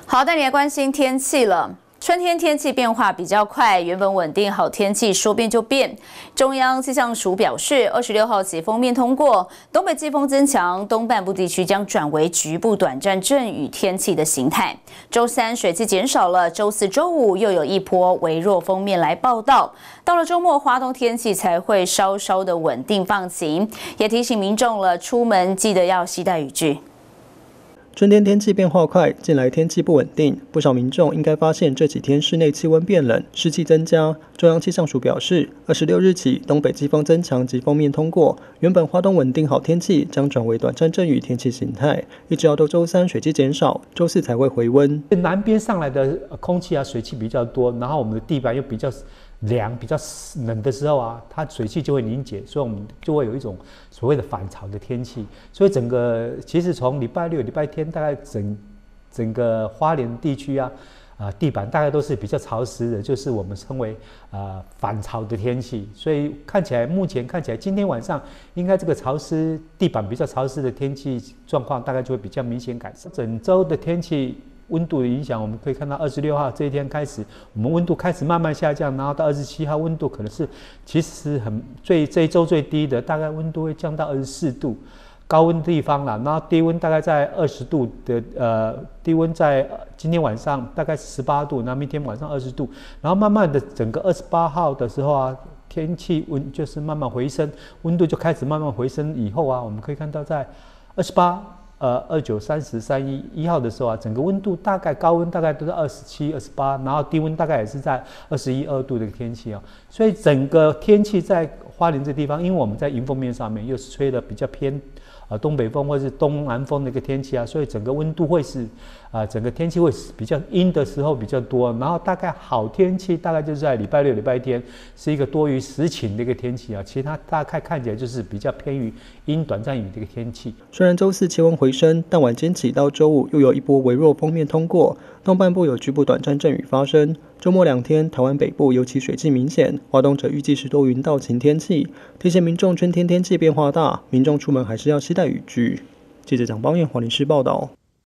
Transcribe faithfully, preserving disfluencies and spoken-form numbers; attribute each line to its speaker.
Speaker 1: 好，带你来关心天气了。春天天气变化比较快，原本稳定好天气说变就变。中央气象署表示，二十六号起锋面通过，东北季风增强，东半部地区将转为局部短暂阵雨天气的形态。周三水汽减少了，周四周五又有一波微弱锋面来报道。到了周末，花东天气才会稍稍的稳定放晴，也提醒民众了，出门记得要携带雨具。
Speaker 2: 春天天气变化快，近来天气不稳定，不少民众应该发现这几天室内气温变冷，湿气增加。中央气象署表示，二十六日起，东北季风增强及锋面通过，原本花东稳定好天气将转为短暂阵雨天气形态，一直要到周三水汽减少，周四才会回温。
Speaker 3: 南边上来的空气啊，水汽比较多，然后我们的地板又比较 凉比较冷的时候啊，它水汽就会凝结，所以我们就会有一种所谓的反潮的天气。所以整个其实从礼拜六、礼拜天，大概整整个花莲地区啊，啊、呃、地板大概都是比较潮湿的，就是我们称为啊、呃、反潮的天气。所以看起来目前看起来今天晚上应该这个潮湿地板比较潮湿的天气状况，大概就会比较明显改善。整周的天气 温度的影响，我们可以看到二十六号这一天开始，我们温度开始慢慢下降，然后到二十七号温度可能是其实很最这一周最低的，大概温度会降到二十四度，高温地方啦，然后低温大概在二十度的呃低温在今天晚上大概十八度，那明天晚上二十度，然后慢慢的整个二十八号的时候啊，天气温就是慢慢回升，温度就开始慢慢回升以后啊，我们可以看到在二十八。 呃，二九、三十、三一一号的时候啊，整个温度大概高温大概都是二十七、二十八，然后低温大概也是在二十一二度的天气啊，所以整个天气在花莲这地方，因为我们在迎风面上面又是吹的比较偏呃东北风或是东南风的一个天气啊，所以整个温度会是啊、呃、整个天气会比较阴的时候比较多，然后大概好天气大概就是在礼拜六、礼拜天是一个多于时晴的一个天气啊，其他大概看起来就是比较偏于阴短暂雨的一个天气。
Speaker 2: 虽然周四气温回升，但晚间起到周五又有一波微弱锋面通过，东半部有局部短暂阵雨发生。周末两天，台湾北部尤其水汽明显，花东则预计是多云到晴天气。提醒民众春天天气变化大，民众出门还是要携带雨具。记者蒋邦彦华林市报道。